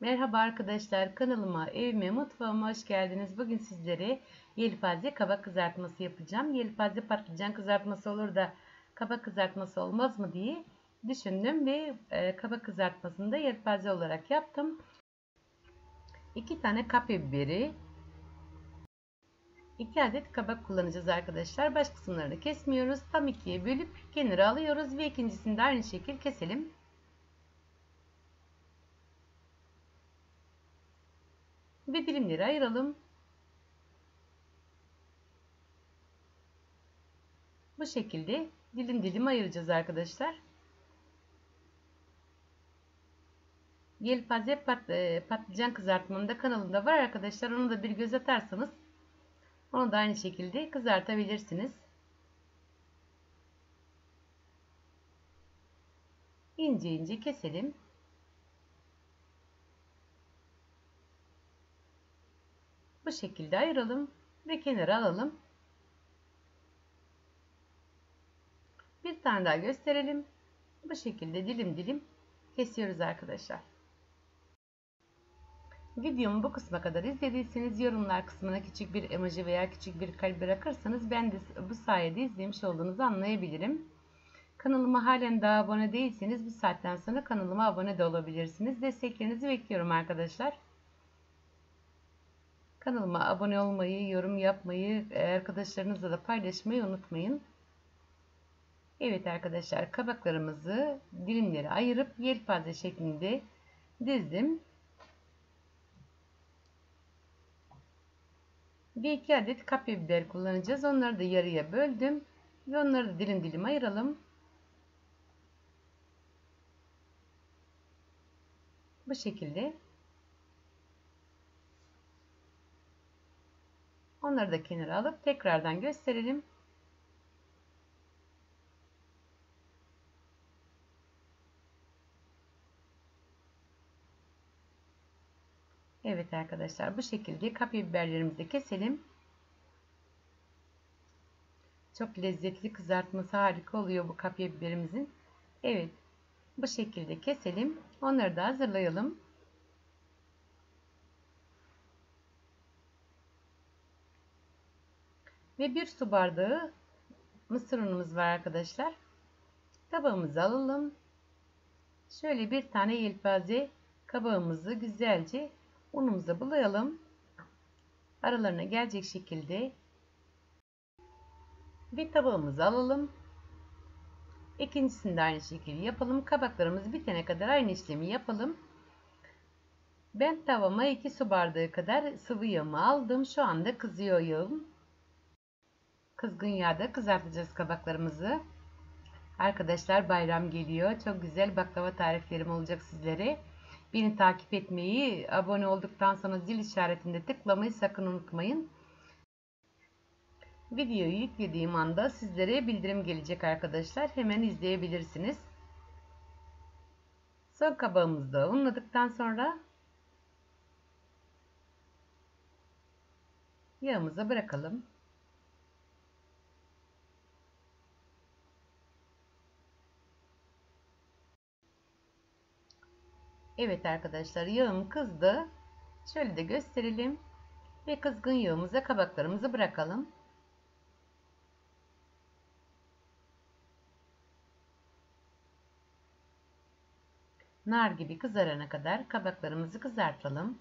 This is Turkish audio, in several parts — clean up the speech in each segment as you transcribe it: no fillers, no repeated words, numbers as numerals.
Merhaba arkadaşlar, kanalıma, evime, mutfağıma hoş geldiniz. Bugün sizlere yelpaze kabak kızartması yapacağım. Yelpaze patlıcan kızartması olur da kabak kızartması olmaz mı diye düşündüm ve kabak kızartmasını da yelpaze olarak yaptım. 2 tane kapya biberi, 2 adet kabak kullanacağız arkadaşlar. Baş kısımlarını kesmiyoruz. Tam ikiye bölüp kenara alıyoruz ve ikincisini de aynı şekilde keselim. Ve dilimleri ayıralım. Bu şekilde dilim dilim ayıracağız arkadaşlar. Yelpaze patlıcan kızartmamın da kanalında var arkadaşlar. Onu da bir göz atarsanız onu da aynı şekilde kızartabilirsiniz. İnce ince keselim. Bu şekilde ayıralım ve kenara alalım. Bir tane daha gösterelim. Bu şekilde dilim dilim kesiyoruz arkadaşlar. Videomu bu kısma kadar izlediyseniz yorumlar kısmına küçük bir emoji veya küçük bir kalp bırakırsanız ben de bu sayede izlemiş olduğunuzu anlayabilirim. Kanalıma halen daha abone değilseniz bu saatten sonra kanalıma abone de olabilirsiniz. Desteklerinizi bekliyorum arkadaşlar. Kanalıma abone olmayı, yorum yapmayı, arkadaşlarınızla da paylaşmayı unutmayın. Evet arkadaşlar, kabaklarımızı dilimleri ayırıp yelpaze şeklinde dizdim. Bir iki adet kapya biber kullanacağız. Onları da yarıya böldüm ve onları da dilim dilim ayıralım. Bu şekilde. Onları da kenara alıp tekrardan gösterelim. Evet arkadaşlar, bu şekilde kapya biberlerimizi de keselim. Çok lezzetli, kızartması harika oluyor bu kapya biberimizin. Evet, bu şekilde keselim. Onları da hazırlayalım. Ve 1 su bardağı mısır unumuz var arkadaşlar. Tabağımızı alalım. Şöyle bir tane yelpaze kabağımızı güzelce unumuza bulayalım. Aralarına gelecek şekilde. Bir tabağımızı alalım. İkincisini de aynı şekilde yapalım. Kabaklarımız bitene kadar aynı işlemi yapalım. Ben tavama 2 su bardağı kadar sıvı yağımı aldım. Şu anda kızıyor yağım. Kızgın yağda kızartacağız kabaklarımızı. Arkadaşlar, bayram geliyor. Çok güzel baklava tariflerim olacak sizlere. Beni takip etmeyi, abone olduktan sonra zil işaretinde tıklamayı sakın unutmayın. Videoyu yüklediğim anda sizlere bildirim gelecek arkadaşlar. Hemen izleyebilirsiniz. Son kabağımızı da unladıktan sonra yağımıza bırakalım. Evet arkadaşlar, yağım kızdı. Şöyle de gösterelim. Ve kızgın yağımıza kabaklarımızı bırakalım. Nar gibi kızarana kadar kabaklarımızı kızartalım.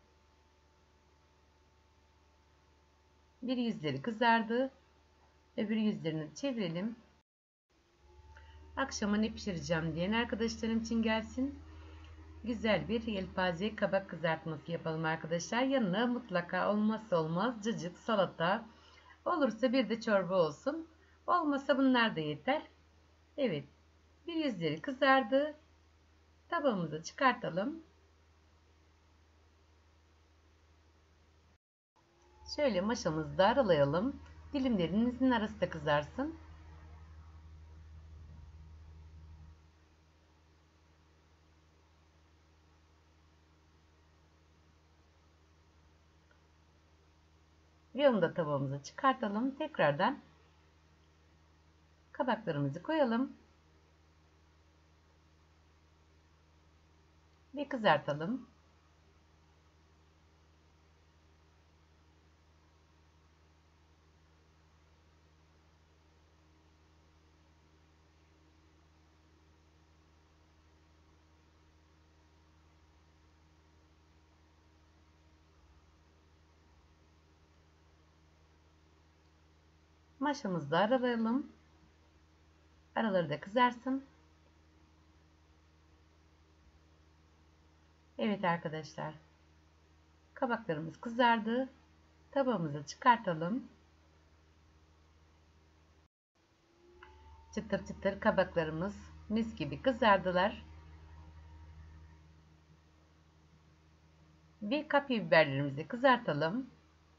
Bir yüzleri kızardı. Öbür yüzlerini çevirelim. Akşama ne pişireceğim diyen arkadaşlarım için gelsin. Güzel bir yelpaze kabak kızartması yapalım arkadaşlar. Yanına mutlaka olmazsa olmaz cacık, salata, olursa bir de çorba olsun. Olmasa bunlar da yeter. Evet, bir yüzleri kızardı. Tabağımıza çıkartalım. Şöyle maşamızı da aralayalım. Dilimlerinizin arası da kızarsın. Ve onu da tabağımıza çıkartalım. Tekrardan kabaklarımızı koyalım. Ve kızartalım. Maşamızı da aralayalım. Araları da kızarsın. Evet arkadaşlar. Kabaklarımız kızardı. Tabağımıza çıkartalım. Çıtır çıtır kabaklarımız mis gibi kızardılar. Ve kapya biberlerimizi kızartalım.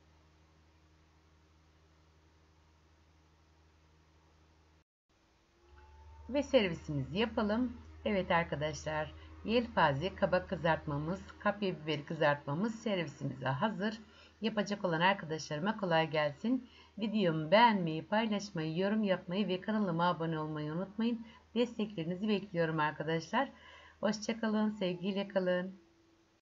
Ve servisimizi yapalım. Evet arkadaşlar, yelpaze kabak kızartmamız, kapya biberi kızartmamız servisimize hazır. Yapacak olan arkadaşlarıma kolay gelsin. Videomu beğenmeyi, paylaşmayı, yorum yapmayı ve kanalıma abone olmayı unutmayın. Desteklerinizi bekliyorum arkadaşlar. Hoşça kalın, sevgiyle kalın.